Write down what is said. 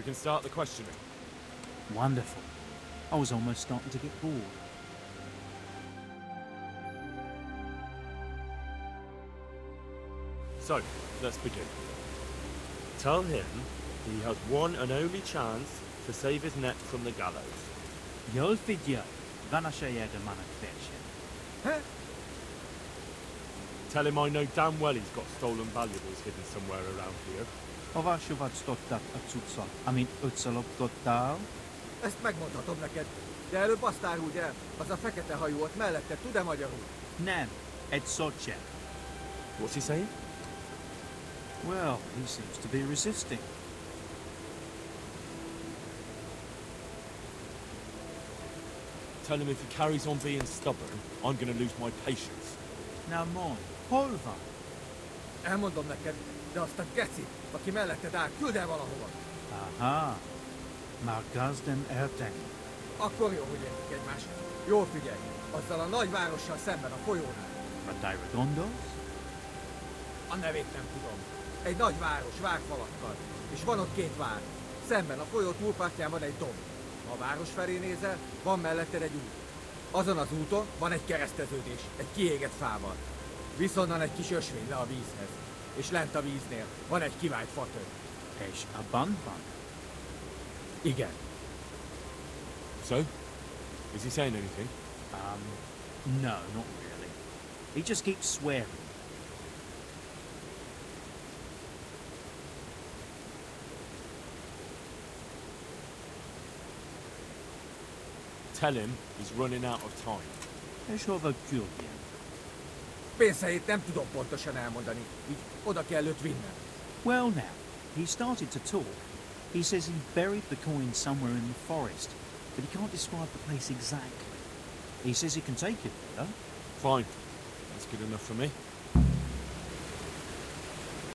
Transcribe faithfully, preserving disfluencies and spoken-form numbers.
can start the questioning. Wonderful. I was almost starting to get bored. So, let's begin. Tell him he has one and only chance to save his neck from the gallows. Jól figyelj, van a saját manak versen. Huh? Tell him I know damn well he's got stolen valuables hidden somewhere around here. Hova sovacstottak a cuccot, amit ötször loptottál? Ezt megmondhatom neked, de előbb azt áruld el, az a fekete hajú ott mellette tud-e magyarul? Nem, egy szót sem. What's he saying? Well, he seems to be resisting. Tell him if he carries on being stubborn, I'm gonna lose my patience. Na mond, hol van? Elmondom neked, de azt a geci, aki melletted áll, küld el valahova. Aha, már gazden eltenni. Akkor jó, hogy értjük egymást. Jól figyelj, azzal a nagy várossal szemben a folyónál. A Dairodondos? A nevét nem tudom. Egy nagy város, várfalakkal. És van ott két vár. Szemben a folyó túlpartján van egy domb. Ha a város felé nézel, van melletted egy út. Azon az úton van egy kereszteződés, egy kiégett fával. Viszonnan egy kis ösvény le a vízhez. És lent a víznél van egy kivált fatör. És a bandban? Igen. So? Is he saying anything? Um, no, not really. He just keeps swearing. Tell him he's running out of time. És hova küldjem? Pénzhelyét nem tudom pontosan elmondani, így oda kell őt vinnem. Well now, he started to talk. He says he buried the coin somewhere in the forest, but he can't describe the place exactly. He says he can take it there. Fine. That's good enough for me.